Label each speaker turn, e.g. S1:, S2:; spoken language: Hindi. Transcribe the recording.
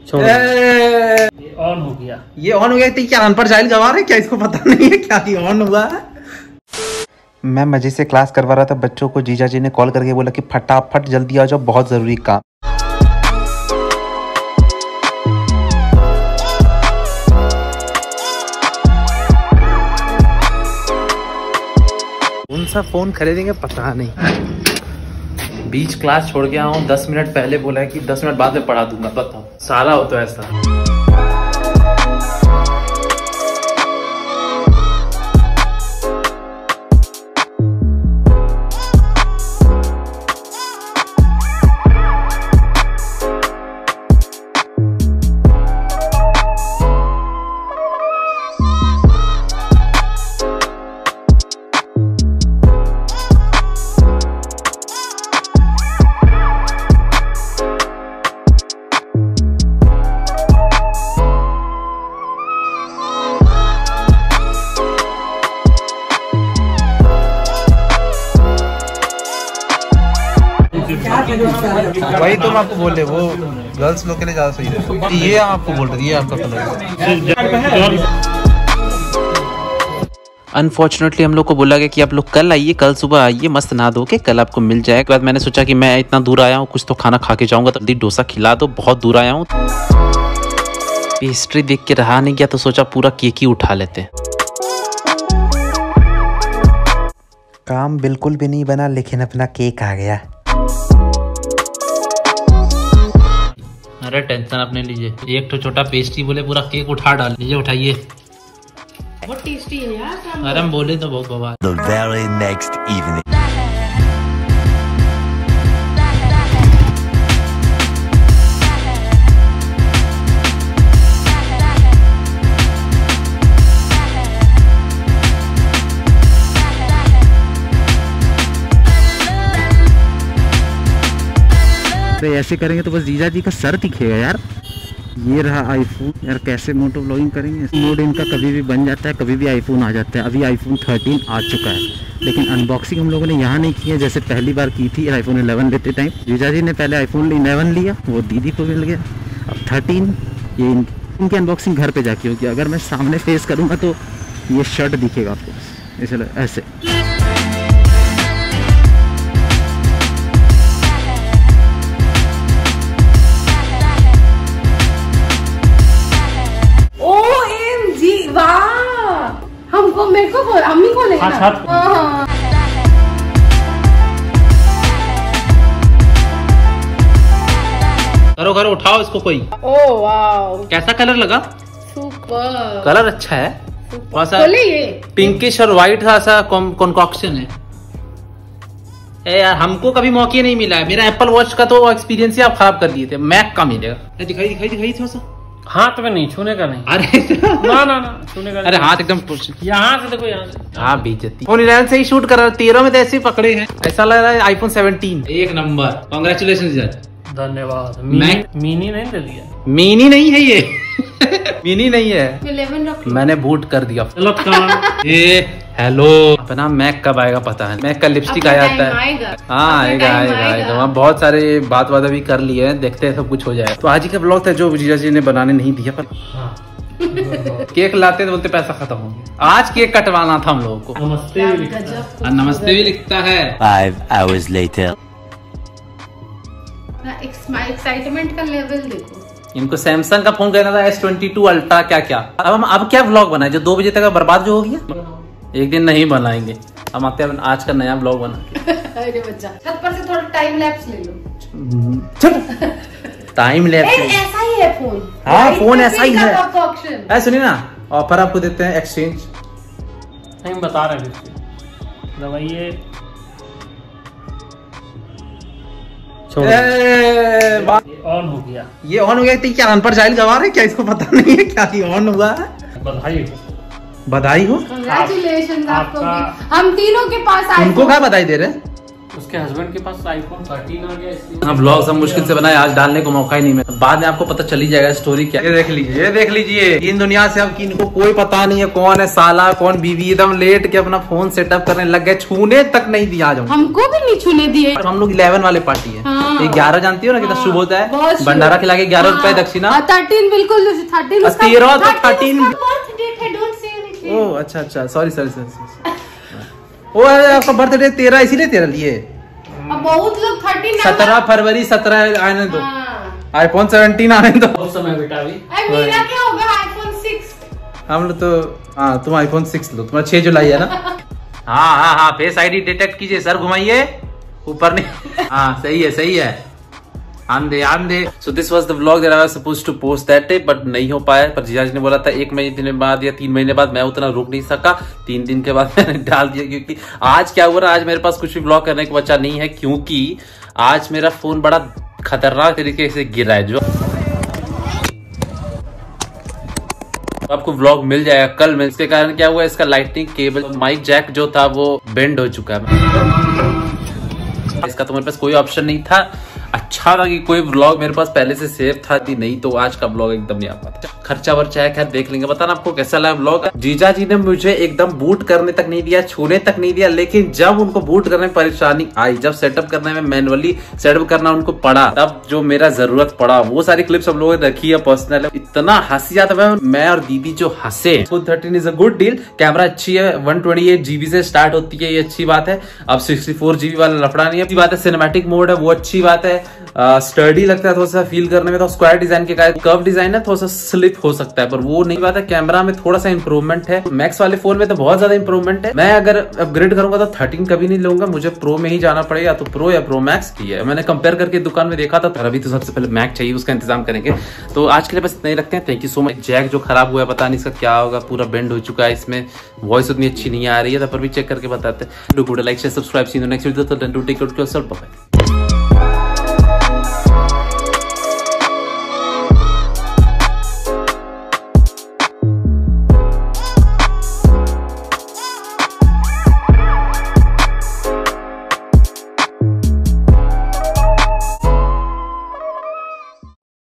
S1: ये ऑन हो गया।
S2: ये ऑन हो गया। तो क्या अनपढ़ जाहिल गवार है क्या? इसको पता नहीं है क्या ये ऑन हुआ है? मैं मजे से क्लास करवा रहा था बच्चों को। जीजा जी ने कॉल करके बोला कि फटाफट जल्दी आ जाओ, बहुत जरूरी काम। कौन सा फोन खरीदेंगे पता नहीं। बीच क्लास छोड़ के आऊँ, 10 मिनट पहले बोला है कि 10 मिनट बाद में पढ़ा दूंगा। बताओ, साला हो तो ऐसा। वही तुम आपको बोल रहे, वो गर्ल्स लोग के लिए ज्यादा सही है। ये आपको बोल रही है, आपका कलर। अनफॉर्चुनेटली हम लोग को बोला गया कि आप लोग कल आइए, कल सुबह आइए, मस्त नहा धो के कल आपको मिल जाएगा। बाद मैंने सोचा कि मैं इतना दूर आया हूँ, कुछ तो खाना खा के जाऊंगा, जल्दी डोसा खिला दो, बहुत दूर आया हूँ। पेस्ट्री देख के रहा नहीं गया तो सोचा पूरा केक ही उठा लेते। काम बिल्कुल भी नहीं बना लेकिन अपना केक आ गया। अरे टेंशन अपने लीजिए, एक तो छोटा पेस्ट्री बोले पूरा केक उठा डाल लीजिए। उठाइए,
S3: बहुत टेस्टी है यार।
S2: अरे हम बोले तो बहुत बवाल।
S4: The very next evening.
S2: तो ऐसे करेंगे तो बस जीजा जी का सर दिखेगा यार। ये रहा आईफोन यार, कैसे मोटो व्लॉगिंग करेंगे। मोड इनका कभी भी बन जाता है, कभी भी आईफोन आ जाता है। अभी आईफोन 13 आ चुका है, लेकिन अनबॉक्सिंग हम लोगों ने यहाँ नहीं की है जैसे पहली बार की थी आईफोन 11 लेते टाइम। जीजा जी ने पहले आईफोन 11 लिया, वो दीदी को मिल गया। अब 13 ये इनकी अनबॉक्सिंग घर पर जाके होगी। अगर मैं सामने फेस करूँगा तो ये शर्ट दिखेगा आपको, इसलिए ऐसे।
S3: हमको, मेरे को बोल, अम्मी को लेना। हाँ।
S2: करो करो, उठाओ इसको कोई।
S3: ओह वाओ,
S2: कैसा कलर लगा?
S3: सुपर
S2: कलर अच्छा है।
S3: थोड़ा सा
S2: पिंकिश और व्हाइट सा कॉन्कॉक्शन है। ए यार, हमको कभी मौके नहीं मिला है। मेरा एप्पल वॉच का तो एक्सपीरियंस ही आप खराब कर दिए थे। मैक का मिलेगा। दिखाई दिखाई दिखाई थोड़ा सा।
S1: हाथ में नहीं छूने का, नहीं।
S2: अरे
S1: ना छूने का।
S2: अरे हाथ एकदम
S1: यहाँ से देखो, यहाँ से।
S2: हाँ बेइज्जती। फोन 11 से ही शूट कर रहा है, 13 में तो ऐसे ही पकड़े हैं। ऐसा लग रहा है आईफोन 17 एक नंबर। कांग्रेचुलेशन सर,
S1: धन्यवाद। मिनी नहीं ले लिया?
S2: मिनी नहीं है ये। मिनी नहीं है,
S3: 11 रख लो।
S2: मैंने बूट कर दिया। हेलो, अपना मैक कब आएगा पता है। मैक का लिपस्टिक आ जाता है। हाँ आएगा। वहाँ बहुत सारे बात अभी कर लिए हैं, देखते हैं सब कुछ हो जाए। तो आज ही का ब्लॉग था जो जीजा जी ने बनाने नहीं दिया, पर केक लाते तो बोलते पैसा खत्म हो गया। आज केक कटवाना था हम लोगों को।
S1: नमस्ते भी लिखता है।
S2: नमस्ते भी लिखता है।
S4: 5 hours later.
S3: एक्साइटमेंट का लेवल देखो।
S2: इनको सैमसंग का फोन कहना था S22 अल्ट्रा क्या। अब क्या व्लॉग बनाए जो 2 बजे तक बर्बाद जो हो गया। एक दिन नहीं बनाएंगे, हम आते हैं आज का नया व्लॉग बना।
S3: अरे बच्चा, छत पर से थोड़ा टाइम लैप्स ले लो।
S2: टाइम लैप्स
S3: ऐसा ही है फोन।
S2: हाँ फोन ऐसा ही है। सुनिए ना, ऑफर आपको देते हैं एक्सचेंज।
S1: नहीं बता रहे दवाइए ऑन हो गया।
S2: ये ऑन हो गया। तो क्या अनपढ़ जाहिल गवार है क्या? इसको पता नहीं है क्या ये ऑन हुआ है?
S1: बधाई हो।
S3: Congratulations आपको भी। हम तीनों के पास
S2: उनको क्या बधाई दे रहे?
S1: उसके हस्बैंड के पास आईफोन 13 आ गया इसलिए।
S5: हाँ व्लॉग्स हम मुश्किल से बनाए, आज डालने को मौका ही नहीं मिला, बाद में आपको पता चली जाएगा स्टोरी क्या। ये देख लीजिए इन दुनिया से अब किनको कोई पता नहीं है कौन है साला कौन बीवी। एकदम लेट के अपना फोन सेटअप करने लग गए, छूने तक नहीं दिया आज
S3: हमको भी नहीं छूने दिए।
S5: हम लोग 11 वाले पार्टी है।
S3: हाँ।
S5: 11 जानती हो ना कितना शुभ होता है, भंडारा खिला के 11 रुपए दक्षिणा।
S3: 13 बिल्कुल 13
S5: 13 तो 13।
S3: ओह
S5: अच्छा सॉरी ओ आपका बर्थडे 13 इसीलिए 13 लिए।
S3: बहुत लोग 13
S5: 17 फरवरी 17 आने दो, आईफोन 17 आने दो।
S1: उस समय बेटा अभी
S3: मेरा क्या होगा आईफोन 6।
S5: हम लोग तो हाँ तुम आईफोन 6 लो, तुम्हारा 6 जुलाई है ना। हाँ फेस आईडी डिटेक्ट कीजिए, सर घुमाइए ऊपर नहीं। हाँ सही है आंदे। So this was the vlog that I was supposed to post that day, but नहीं हो पाया। पर जीजा जी ने बोला था 1 महीने बाद या 3 महीने बाद, मैं उतना रुक नहीं सका। 3 दिन के बाद मैंने डाल दिया, क्योंकि आज क्या हुआ, आज मेरे पास कुछ भी vlog करने को बचा नहीं है, क्योंकि आज मेरा फोन बड़ा खतरनाक तरीके से गिरा है। जो आपको व्लॉग मिल जाएगा कल में। इसके कारण क्या हुआ, इसका लाइटनिंग केबल माइक जैक जो था वो बेंड हो चुका है। इसका तो मेरे पास कोई ऑप्शन नहीं था। अच्छा था कि कोई व्लॉग मेरे पास पहले से सेव था, नहीं तो आज का व्लॉग एकदम नहीं आ पाता। खर्चा वर्चा है खैर देख लेंगे। बताना आपको कैसा लगा व्लॉग। जीजा जी ने मुझे एकदम बूट करने तक नहीं दिया, छूने तक नहीं दिया, लेकिन जब उनको बूट करने में परेशानी आई, जब सेटअप करने में मैनुअली सेटअप करना उनको पड़ा, तब जो मेरा जरूरत पड़ा वो सारी क्लिप्स हम लोगों ने रखी है पर्सनल। इतना हंसी आता है, मैं और दीदी जो हंसे। 13 is a good deal. Camera अच्छी है, 128 GB से स्टार्ट होती है, ये अच्छी बात है। अब 64 GB वाला लफड़ा नहीं है, अच्छी बात है। सिनेमैटिक मोड है वो अच्छी बात है। स्टर्डी लगता है थोड़ा सा फील करने में। तो स्क्वायर डिजाइन के कारण कर्व डिजाइन है, थोड़ा सा स्लिप हो सकता है, पर वो नहीं बात है। कैमरा में थोड़ा सा इंप्रूवमेंट है, मैक्स वाले फोन में तो बहुत ज्यादा इंप्रूवमेंट है। मैं अगर अपग्रेड करूंगा तो 13 कभी नहीं लूंगा, मुझे प्रो में ही जाना पड़ेगा, तो प्रो या प्रो मैक्स की है। मैंने कंपेयर करके दुकान में देखा था, अभी तो सबसे पहले मैक्स चाहिए, उसका इंतजाम करेंगे। तो आज के लिए बस इतना ही रखते हैं। Thank you so much. Jack जो खराब हुआ है पता नहीं इसका क्या होगा, पूरा बेंड हो चुका है, इसमें वॉइस उतनी अच्छी नहीं आ रही है, पर भी चेक करके बताते हैं। Do good like share subscribe, see you next video. तो take care of yourself, bye.